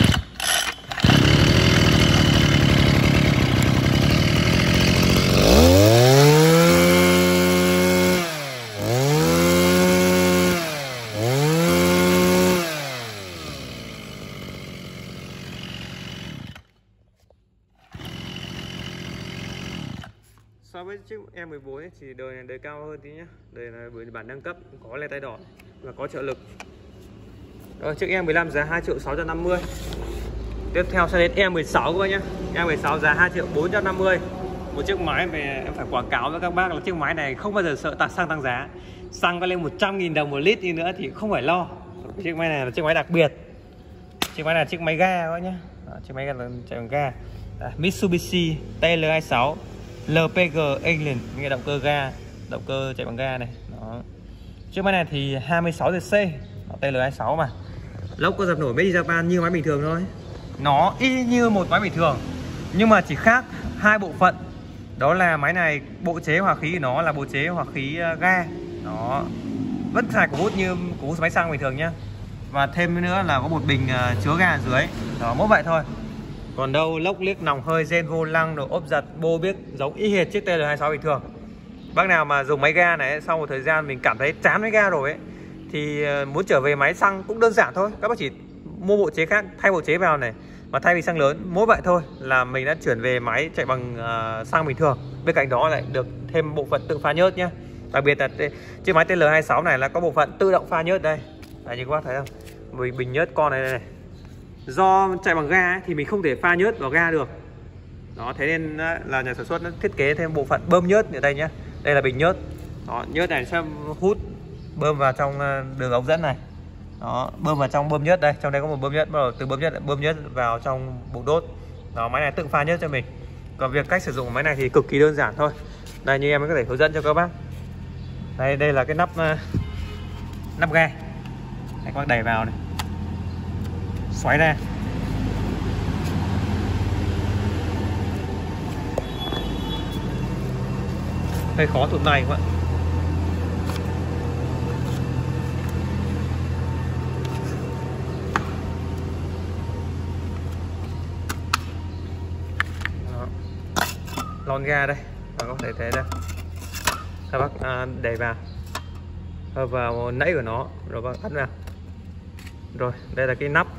So với chiếc E14 ấy, thì đời này đời cao hơn tí nhé. Đời là bởi bản nâng cấp, có le tay đỏ và có trợ lực. Rồi, chiếc E15 giá 2.650.000. Tiếp theo sẽ đến E16 các bác nhé. E16 giá 2.450.000. Một chiếc máy về em phải quảng cáo với các bác là chiếc máy này không bao giờ sợ tăng giá. Xăng có lên 100.000 đồng một lít đi nữa thì không phải lo. Chiếc máy này là chiếc máy đặc biệt. Chiếc máy này là chiếc máy ga các bác nhé. Chiếc máy là chạy ga. Mitsubishi TL26 LPG England, nghe động cơ ga, động cơ chạy bằng ga này. Đó. Chiếc máy này thì 26 cc, TL26 mà. Lốc có dập nổi Made in Japan như máy bình thường thôi. nó y như một máy bình thường, nhưng mà chỉ khác hai bộ phận. Đó là máy này bộ chế hòa khí của nó là bộ chế hòa khí ga, nó vẫn xài của hút như của hút máy xăng bình thường nhá. Và thêm nữa là có một bình chứa ga ở dưới. Đó, mỗi vậy thôi. Còn đâu lốc liếc nòng hơi, rên vô lăng, đồ ốp giật, bô biếc giống y hệt chiếc TL26 bình thường. Bác nào mà dùng máy ga này sau một thời gian mình cảm thấy chán máy ga rồi ấy, thì muốn trở về máy xăng cũng đơn giản thôi. Các bác chỉ mua bộ chế khác, thay bộ chế vào này, mà thay vì xăng lớn, mỗi vậy thôi là mình đã chuyển về máy chạy bằng xăng bình thường. Bên cạnh đó lại được thêm bộ phận tự pha nhớt nhé. Đặc biệt là chiếc máy TL26 này là có bộ phận tự động pha nhớt đây. Đấy, như các bác thấy không? Bình nhớt con này này. Do chạy bằng ga ấy, thì mình không thể pha nhớt vào ga được. Đó, thế nên là nhà sản xuất nó thiết kế thêm bộ phận bơm nhớt ở đây nhé. Đây là bình nhớt. Đó, nhớt này sẽ hút bơm vào trong đường ống dẫn này. Đó, bơm vào trong bơm nhớt đây, trong đây có một bơm nhớt, bắt đầu từ bơm nhớt vào trong bụng đốt. Đó, máy này tự pha nhớt cho mình. Còn việc cách sử dụng máy này thì cực kỳ đơn giản thôi. Đây, như em có thể hướng dẫn cho các bác. Đây là cái nắp ga. Các bác đẩy vào này, xoáy ra. Hơi khó tụt này các bạn. Lon ga đây, bạn có thể thấy đây. Các bác đẩy vào nẫy của nó rồi bác ấn vào. Rồi, đây là cái nắp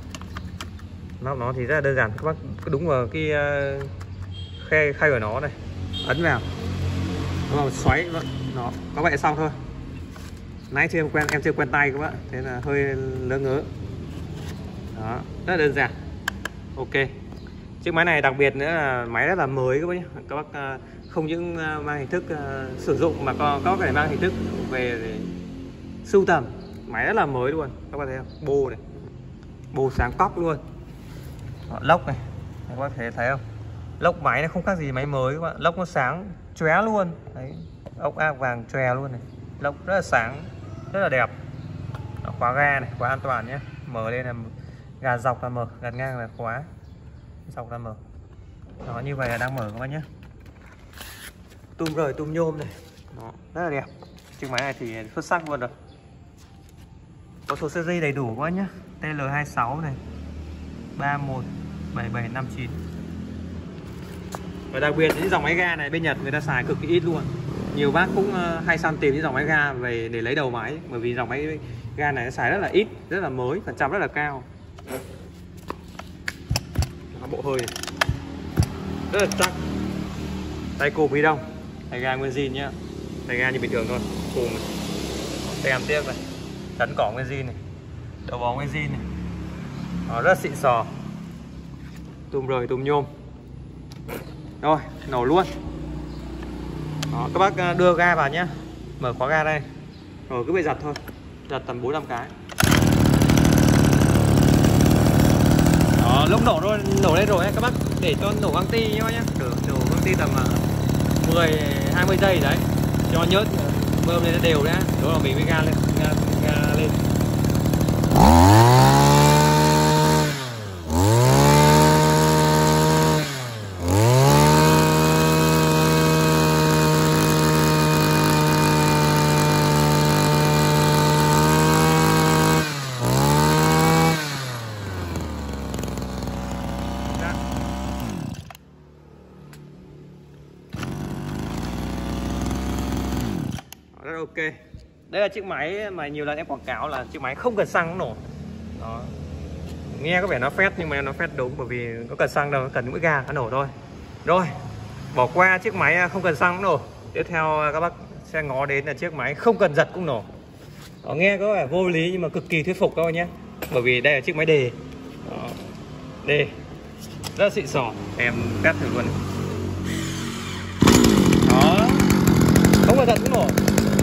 nó thì rất là đơn giản, các bác cứ đúng vào cái khay của nó này, ấn vào, nó xoáy nó có vậy xong thôi. Nãy em chưa quen tay các bạn, thế là hơi lỡ ngớ. Đó, rất là đơn giản. Ok, chiếc máy này đặc biệt nữa là máy rất là mới các bác nhé. Các bác không những mang hình thức sử dụng mà có thể mang hình thức về để sưu tầm. Máy rất là mới luôn, các bác thấy không? Bô này, bô sáng cóc luôn. Đó, lốc này, các bác thấy không? Lốc máy nó không khác gì máy mới các bạn, lốc nó sáng chóe luôn. Đấy, ốc ác vàng chòe luôn này, lốc rất là sáng, rất là đẹp. Đó, khóa ga này, khóa an toàn nhé. Mở lên là gà dọc là mở, gạt ngang là khóa, dọc là mở. Đó, như vậy là đang mở các bác nhé. Tum rời tum nhôm này. Đó, rất là đẹp. Chiếc máy này thì xuất sắc luôn rồi. Có số series đầy đủ quá nhá. TL26 này, 317759. Và đặc biệt những dòng máy ga này bên Nhật người ta xài cực kỳ ít luôn. Nhiều bác cũng hay săn tìm những dòng máy ga về để lấy đầu máy, bởi vì dòng máy ga này nó xài rất là ít, rất là mới, phần trăm rất là cao. Đó, bộ hơi này rất là chắc. Tay cụm bi đông, tay ga nguyên zin nhá, tay ga như bình thường thôi, cụm này, tem tiếc này, chắn cỏ nguyên zin này, đầu bó nguyên zin này. Đó, rất xịn sò, tùm rời tùm nhôm. Rồi, nổ luôn. Đó, các bác đưa ga vào nhé, mở khóa ga đây, rồi cứ bị giật thôi, giật tầm 4-5 cái. Đó, lúc nổ lên rồi ấy, các bác để cho nổ găng ti nhé, nổ găng ti tầm 10-20 giây đấy, cho nhớt bơm lên nó đều đã, đó là mình mới ga lên. Rất ok. Đây là chiếc máy mà nhiều lần em quảng cáo là chiếc máy không cần xăng cũng nổ. Đó, nghe có vẻ nó phét nhưng mà nó phét đúng, bởi vì có cần xăng đâu, nó cần mũi ga nó nổ thôi. Rồi, bỏ qua chiếc máy không cần xăng cũng nổ. Tiếp theo các bác sẽ ngó đến là chiếc máy không cần giật cũng nổ. Đó, nghe có vẻ vô lý nhưng mà cực kỳ thuyết phục các bác nhé, bởi vì đây là chiếc máy đề. Đó, đề rất xịn sò, em test thử luôn. Đó, không cần giật cũng nổ.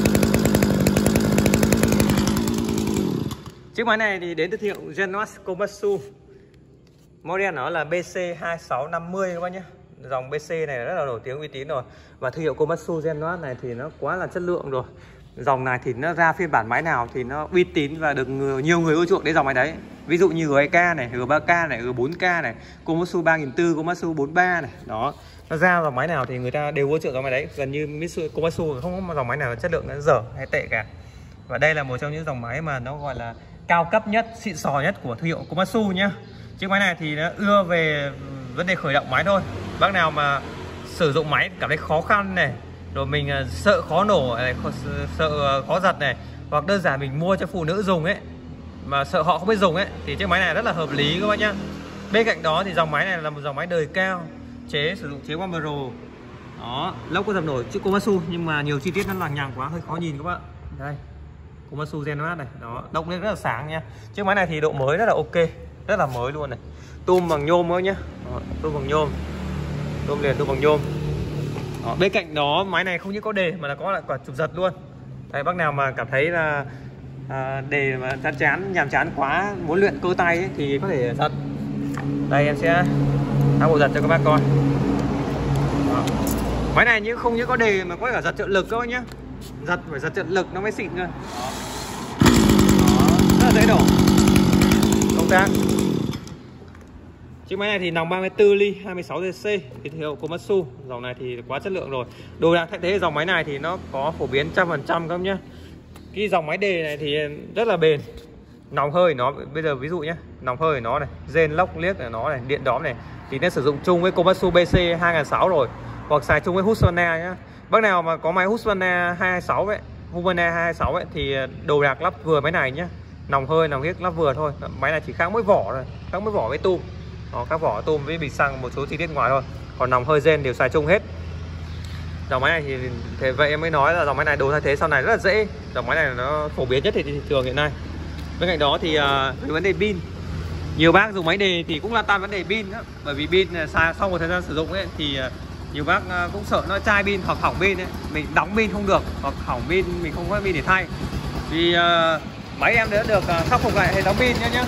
Chiếc máy này thì đến từ thương hiệu Genwas Komatsu. Model nó là BC2650 các bác nhé. Dòng BC này rất là nổi tiếng uy tín rồi. Và thương hiệu Komatsu Genwas này thì nó quá là chất lượng rồi. dòng này thì nó ra phiên bản máy nào thì nó uy tín và được nhiều người ưa chuộng đến dòng máy đấy. Ví dụ như GK này, G3K này, G4K này, Komatsu 3400, Komatsu 43 này. Đó, nó ra dòng máy nào thì người ta đều ưa chuộng dòng máy đấy. Gần như Komatsu không có dòng máy nào chất lượng nó dở hay tệ cả. Và đây là một trong những dòng máy mà nó gọi là cao cấp nhất, xịn sò nhất của thương hiệu Komatsu nhá. Chiếc máy này thì nó ưa về vấn đề khởi động máy thôi. Bác nào mà sử dụng máy cảm thấy khó khăn này, rồi mình sợ khó nổ này, sợ khó giật này, hoặc đơn giản mình mua cho phụ nữ dùng ấy mà sợ họ không biết dùng ấy, thì chiếc máy này rất là hợp lý các bác nhá. Bên cạnh đó thì dòng máy này là một dòng máy đời cao, sử dụng chế One Pro. Đó, lốc có dập nổi chữ Komatsu nhưng mà nhiều chi tiết nó lằng nhằng quá, hơi khó nhìn các bạn. Đây, Komatsu Genmat này, đó, động lên rất là sáng nha. Chiếc máy này thì độ mới rất là ok, rất là mới luôn này. Tum bằng nhôm thôi nhá. Đó, tum bằng nhôm. Tum liền, tum bằng nhôm. Đó, bên cạnh đó máy này không những có đề mà là có lại quả chụp giật luôn. Đấy, bác nào mà cảm thấy là đề mà chán nhàm chán quá, muốn luyện cơ tay ấy, thì có thể giật. Đây em sẽ tháo bộ giật cho các bác coi. Đó. Máy này nhưng không những có đề mà có cả giật trợ lực các bác nhá. Giật phải giật trợ lực nó mới xịn cơ. Đó. Đó, rất là dễ đổ. Công tác. Chiếc máy này thì nòng 34 ly 26cc, thì hiệu Komatsu. Dòng này thì quá chất lượng rồi. Đồ đạc thay thế dòng máy này thì nó có phổ biến 100% các nhá. Cái dòng máy đề này thì rất là bền. Nòng hơi nó bây giờ ví dụ nhé, nòng hơi nó này, rên lốc liếc này, nó này, điện đóm này thì nó sử dụng chung với Komatsu BC 2006 rồi, hoặc xài chung với Husqvarna nhá. Bác nào mà có máy Husqvarna 226 ấy, Husqvarna 226 ấy thì đồ đạc lắp vừa máy này nhá. Nòng hơi, nòng liếc lắp vừa thôi. Máy này chỉ khác mỗi vỏ rồi, khác mỗi vỏ với tum. Đó, các vỏ tum với bình xăng một số chi tiết ngoài thôi. Còn nòng hơi rên đều xài chung hết. Dòng máy này thì thế vậy em mới nói là dòng máy này đồ thay thế sau này rất là dễ. Dòng máy này nó phổ biến nhất trên thị trường hiện nay. Bên cạnh đó thì về vấn đề pin, nhiều bác dùng máy đề thì cũng là tan vấn đề pin đó. Bởi vì pin sau một thời gian sử dụng ấy thì nhiều bác cũng sợ nó chai pin hoặc hỏng pin ấy. Mình đóng pin không được hoặc hỏng pin mình không có pin để thay. Vì máy em đã được khắc phục lại hệ thống pin nhá.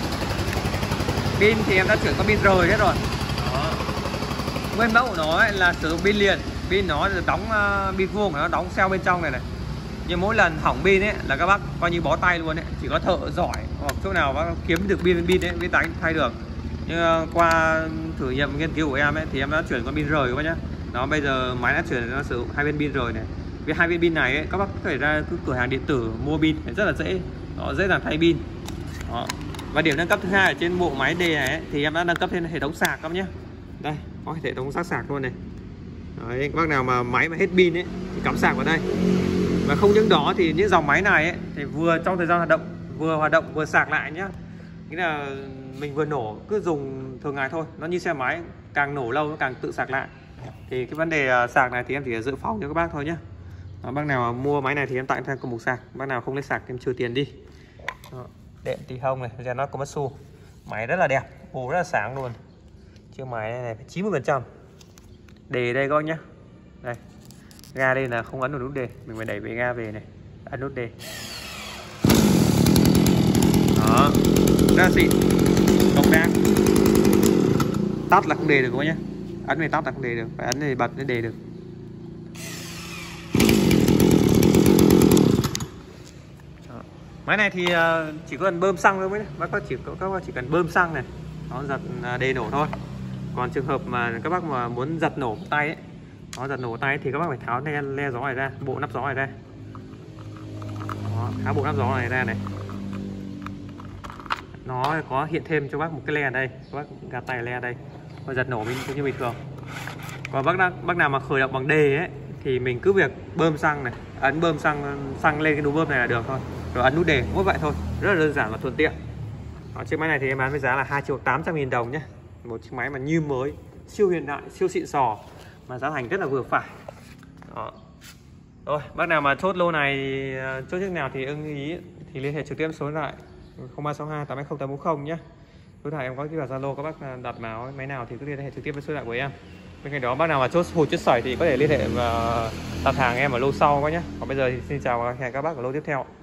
Pin thì em đã chuyển qua pin rời hết rồi. Đó. Nguyên mẫu của nó ấy là sử dụng pin liền. Pin nó đóng pin vuông, nó đóng cell bên trong này này. Nhưng mỗi lần hỏng pin ấy là các bác coi như bó tay luôn ấy. Chỉ có thợ giỏi hoặc chỗ nào bác kiếm được pin ấy mới thay được. Nhưng qua thử nghiệm nghiên cứu của em ấy thì em đã chuyển qua pin rời các bác nhá. Đó, bây giờ máy đã chuyển nó sử dụng hai bên pin rời này. Vì hai bên pin này ấy, các bác có thể ra cứ cửa hàng điện tử mua pin rất là dễ. Đó, dễ dàng thay pin. Đó. Và điểm nâng cấp thứ hai ở trên bộ máy đề này ấy, thì em đã nâng cấp thêm hệ thống sạc các bác nhé. Đây, có hệ thống sạc luôn này. Đấy, các bác nào mà máy mà hết pin ấy thì cắm sạc vào đây. Và không những đó thì những dòng máy này ấy thì vừa trong thời gian hoạt động vừa sạc lại nhá. Nghĩa là mình vừa nổ cứ dùng thường ngày thôi, nó như xe máy, càng nổ lâu nó càng tự sạc lại. Thì cái vấn đề sạc này thì em chỉ dự phòng cho các bác thôi nhé. Bác nào mà mua máy này thì em tặng thêm cùng một sạc, bác nào không lấy sạc em trừ tiền đi. Đó. Đệm tì hông này, nó Komatsu. Máy rất là đẹp, ồ rất là sáng luôn. Chiếc máy này phải 90%. Đề đây các bác nhá. Đây. Ga đây là không ấn vào nút đề, mình phải đẩy về ga về này, ấn nút đề. Đó. Rất là xịn. Công đang. Tắt là không đề được các bác nhá. Ấn về tắt là không đề được, phải ấn về bật để đề được. Máy này thì chỉ cần bơm xăng thôi, các bác chỉ cần bơm xăng này, nó giật đề nổ thôi. Còn trường hợp mà các bác mà muốn giật nổ tay ấy, nó giật nổ tay thì các bác phải tháo le gió này ra, bộ nắp gió này ra. Đó, tháo bộ nắp gió này ra này. Nó có hiện thêm cho bác một cái le ở đây, các bác gạt tay le ở đây, nó giật nổ mình như bình thường. Còn bác nào mà khởi động bằng đề ấy thì mình cứ việc bơm xăng này, ấn bơm xăng lên cái núm bơm này là được thôi, rồi ấn nút đề, mỗi vậy thôi, rất là đơn giản và thuận tiện. Đó, chiếc máy này thì em bán với giá là 2.800.000 đồng nhé. Một chiếc máy mà như mới, siêu hiện đại, siêu xịn sò mà giá thành rất là vừa phải. Đó. Rồi, bác nào mà chốt lô này, chốt chiếc nào thì ưng ý thì liên hệ trực tiếp số điện thoại 0362 820 840 nhé. Số điện thoại em có cái Zalo, các bác đặt máy nào thì cứ liên hệ trực tiếp với số điện thoại của em. Bên cạnh đó bác nào mà chốt hột chốt sỏi thì có thể liên hệ và đặt hàng em ở lô sau các nhé. Còn bây giờ thì xin chào và hẹn các bác ở lô tiếp theo.